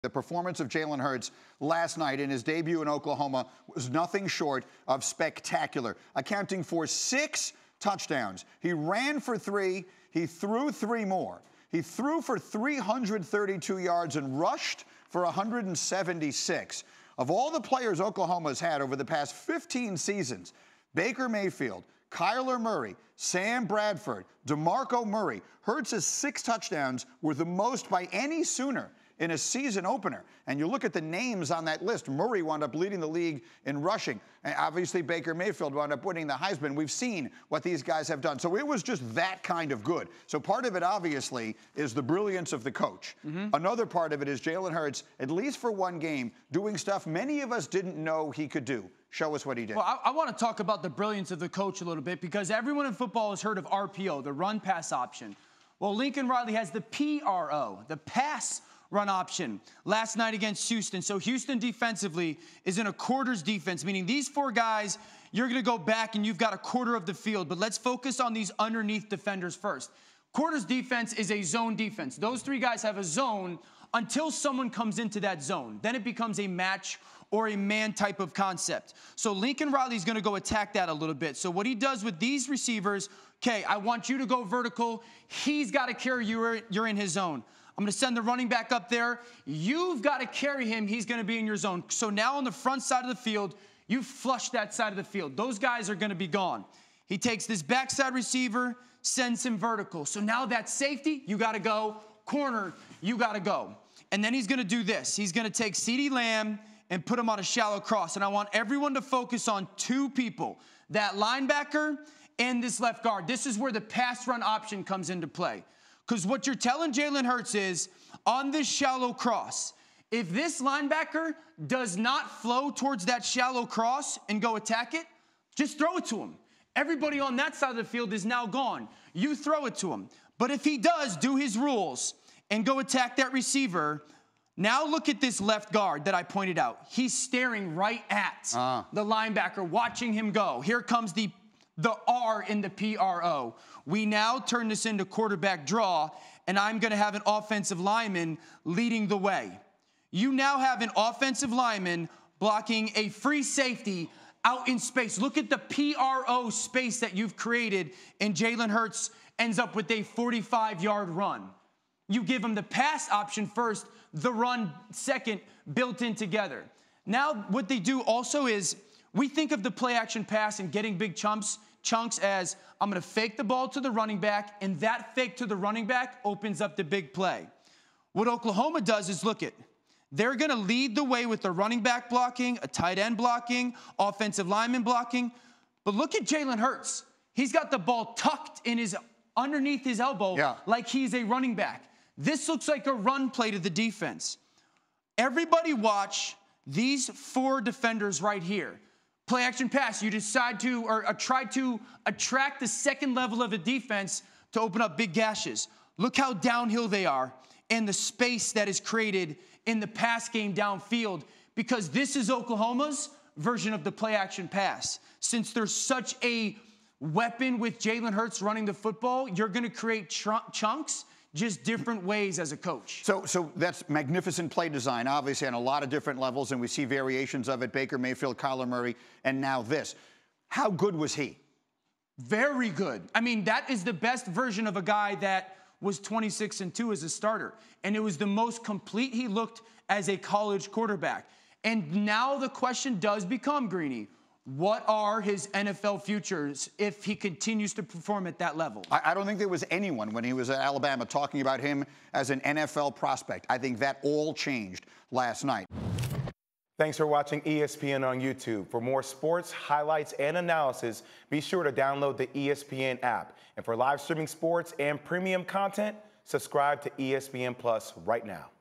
The performance of Jalen Hurts last night in his debut in Oklahoma was nothing short of spectacular, accounting for 6 touchdowns. He ran for 3. He threw 3 more. He threw for 332 yards and rushed for 176. Of all the players Oklahoma's had over the past 15 seasons, Baker Mayfield, Kyler Murray, Sam Bradford, DeMarco Murray, Hurts' 6 touchdowns were the most by any Sooner in a season opener. And you look at the names on that list, Murray wound up leading the league in rushing. And obviously, Baker Mayfield wound up winning the Heisman. We've seen what these guys have done. So it was just that kind of good. So part of it, obviously, is the brilliance of the coach. Another part of it is Jalen Hurts, at least for one game, doing stuff many of us didn't know he could do. Show us what he did. Well, I want to talk about the brilliance of the coach a little bit, because everyone in football has heard of RPO, the run-pass option. Well, Lincoln Riley has the PRO, the pass run option, last night against Houston. So Houston defensively is in a quarters defense, meaning these 4 guys, you're going to go back and you've got a quarter of the field. But let's focus on these underneath defenders first. Quarters defense is a zone defense. Those 3 guys have a zone until someone comes into that zone. Then it becomes a match or a man type of concept. So Lincoln Riley's going to go attack that a little bit. So what he does with these receivers, okay, I want you to go vertical. He's got to carry you. You're in his zone. I'm going to send the running back up there. You've got to carry him. He's going to be in your zone. So now on the front side of the field, you flush that side of the field. Those guys are going to be gone. He takes this backside receiver, sends him vertical. So now that safety, you got to go. Corner, you got to go. And then he's going to do this. He's going to take CeeDee Lamb and put him on a shallow cross. And I want everyone to focus on 2 people, that linebacker and this left guard. This is where the pass run option comes into play. Because what you're telling Jalen Hurts is, on this shallow cross, if this linebacker does not flow towards that shallow cross and go attack it, just throw it to him. Everybody on that side of the field is now gone. You throw it to him. But if he does do his rules and go attack that receiver, now look at this left guard that I pointed out. He's staring right at the linebacker, watching him go. Here comes the R in the PRO. We now turn this into quarterback draw, and I'm going to have an offensive lineman leading the way. You now have an offensive lineman blocking a free safety out in space. Look at the PRO space that you've created, and Jalen Hurts ends up with a 45-yard run. You give him the pass option first, the run second, built in together. Now what they do also is, we think of the play-action pass and getting big chunks as, I'm going to fake the ball to the running back, and that fake to the running back opens up the big play. What Oklahoma does is, look it, they're going to lead the way with the running back blocking, a tight end blocking, offensive lineman blocking. But look at Jalen Hurts. He's got the ball tucked in underneath his elbow, like he's a running back. This looks like a run play to the defense. Everybody watch these 4 defenders right here. Play action pass, you decide to, or try to attract the second level of a defense to open up big gashes. Look how downhill they are and the space that is created in the pass game downfield, because this is Oklahoma's version of the play action pass. Since there's such a weapon with Jalen Hurts running the football, you're going to create chunks, just different ways as a coach. So that's magnificent play design, obviously, on a lot of different levels, and we see variations of it, Baker Mayfield, Kyler Murray, and now this. How good was he? Very good. I mean, that is the best version of a guy that was 26-2 as a starter, and it was the most complete he looked as a college quarterback. And now the question does become, Greeny, what are his NFL futures if he continues to perform at that level? I don't think there was anyone when he was at Alabama talking about him as an NFL prospect. I think that all changed last night. Thanks for watching ESPN on YouTube. For more sports, highlights, and analysis, be sure to download the ESPN app. And for live streaming sports and premium content, subscribe to ESPN Plus right now.